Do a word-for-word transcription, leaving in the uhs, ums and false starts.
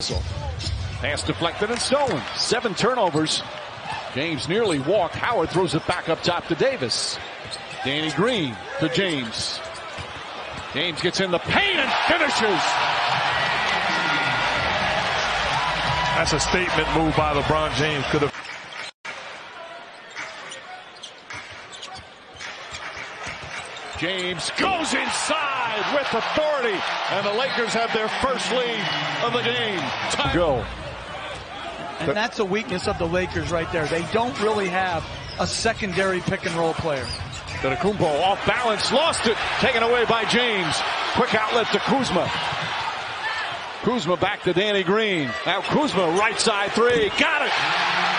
Pass deflected and stolen. Seven turnovers. James nearly walked. Howard throws it back up top to Davis. Danny Green to James. James gets in the paint and finishes. That's a statement move by LeBron James. Could have. James goes inside with authority, and the Lakers have their first lead of the game. Time go. And that's a weakness of the Lakers right there. They don't really have a secondary pick and roll player. Antetokounmpo off balance, lost it, taken away by James. Quick outlet to Kuzma. Kuzma back to Danny Green. Now Kuzma right side three, got it.